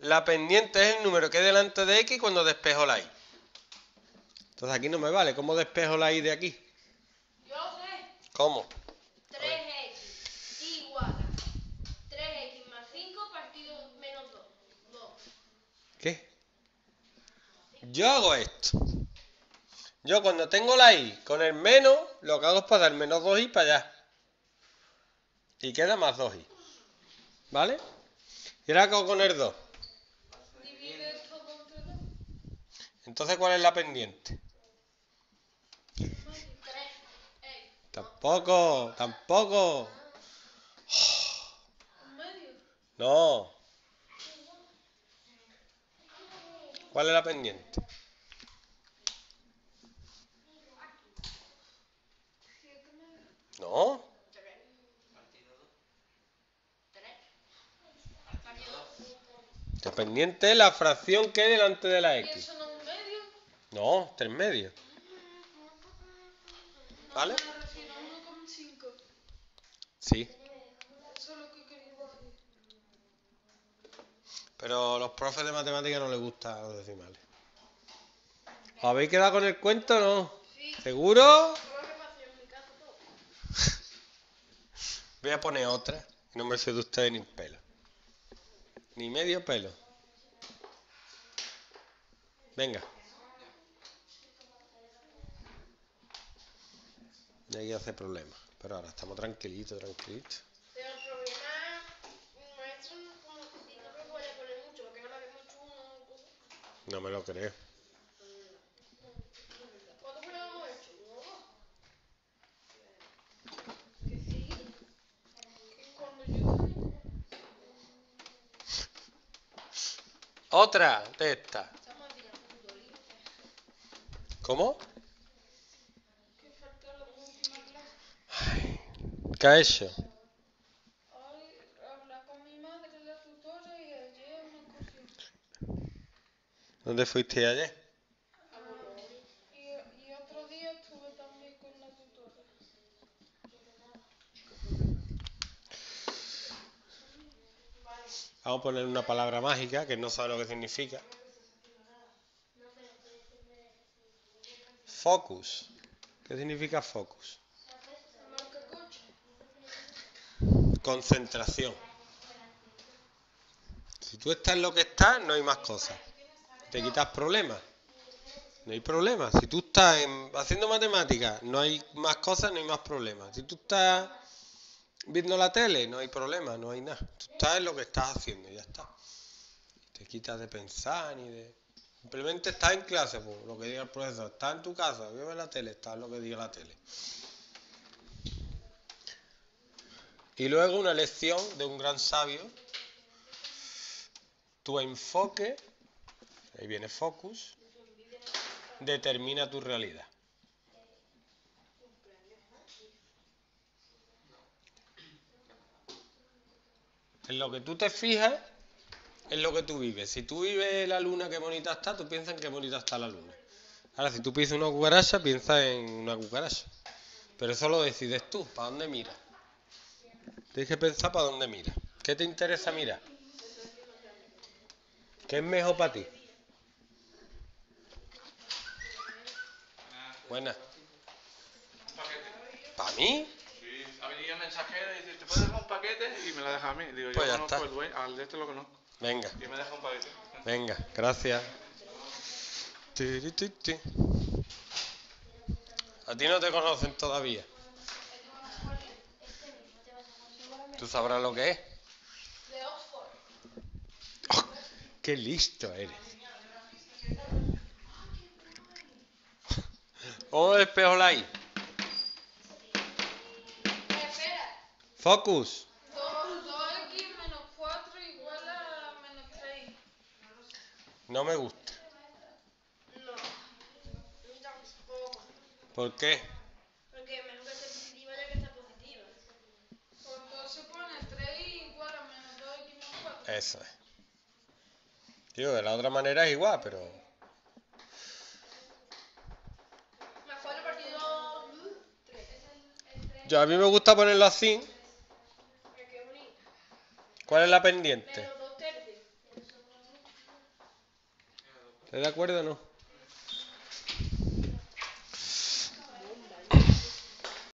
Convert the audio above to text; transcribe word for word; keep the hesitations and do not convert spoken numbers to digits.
La pendiente es el número que hay delante de X cuando despejo la Y. Entonces aquí no me vale. ¿Cómo despejo la Y de aquí? Yo sé. ¿Cómo? tres equis igual a tres equis más cinco partido menos dos. dos. ¿Qué? Yo hago esto. Yo cuando tengo la Y con el menos, lo que hago es pasar menos dos Y para allá. Y queda más dos Y. ¿Vale? ¿Y ahora qué hago con el dos? Divide todo entre dos. Entonces, ¿cuál es la pendiente? tres equis. Tampoco, tampoco. ¿En medio? No. ¿Cuál es la pendiente? siete medio. No. La pendiente es la fracción que hay delante de la ¿Y X. eso no es un medio? No, tres medios. ¿Vale? No, me refiero a uno coma cinco. Sí. Eso es lo que quería decir. Pero a los profes de matemáticas no les gustan los decimales. ¿Os habéis quedado con el cuento o no? Sí. ¿Seguro? Solo que pasa en mi casa todo. Voy a poner otra y no me sé de ustedes ni un pelo. Ni medio pelo. Venga. Y aquí hace problemas. Pero ahora estamos tranquilitos, tranquilitos. Pero el problema, el maestro no, como, y no me voy a poner mucho, porque no lo habíamos hecho uno. Pues, No me lo creo. ¿cuánto fue lo hemos hecho? No. Que sí. Que cuando yo. Otra de esta. Estamos tirando tutoría. ¿Cómo? Que falta la última clase. ¿Qué ha hecho? Hoy hablar con mi madre, la tutora, y ayer una cosita. ¿Dónde fuiste ayer? Y, y otro día estuve también con la tutora. Vamos a poner una palabra mágica que no sabe lo que significa. Focus. ¿Qué significa focus? Marca coche. Concentración. Si tú estás en lo que estás, no hay más cosas. Te quitas problemas. No hay problema. Si tú estás en- haciendo matemáticas, no hay más cosas, no hay más problemas. Si tú estás viendo la tele, no hay problema, no hay nada. Tú estás en lo que estás haciendo y ya está. Te quitas de pensar ni de... Simplemente estás en clase, pues, lo que diga el profesor. Estás en tu casa, vive la tele, estás en lo que diga la tele. Y luego una lección de un gran sabio. Tu enfoque, ahí viene focus, determina tu realidad. En lo que tú te fijas, es lo que tú vives. Si tú vives la luna, qué bonita está, tú piensas en qué bonita está la luna. Ahora, si tú piensas una cucaracha, piensas en una cucaracha. Pero eso lo decides tú, ¿para dónde miras? Tienes que pensar para dónde miras. ¿Qué te interesa mirar? ¿Qué es mejor para ti? Buena. ¿Para mí? Sí, ha venido el mensajero y dice, ¿te puedes dejar un paquete? Y me la deja a mí. Digo, Pues yo ya conozco está. al dueño, al de este lo conozco. Venga, Y me deja un paquete. venga, gracias. Tiri, ti, ti. A ti no te conocen todavía. ¿Tú sabrás lo que es? De Oxford. Oh, ¡qué listo eres! ¿Cómo despejo la I? Espera. Focus. dos equis menos cuatro igual a menos seis. No me gusta. No. Ni tampoco. ¿Por qué? Porque es mejor que esté positiva ya que está positiva. Pues entonces pone tres igual a menos dos equis menos cuatro. Eso es. Digo, de la otra manera es igual, pero... Más cuatro partido tres. Yo, a mí me gusta ponerlo así. Qué bonito. ¿Cuál es la pendiente? Menos dos tercios. ¿Estás de acuerdo o no?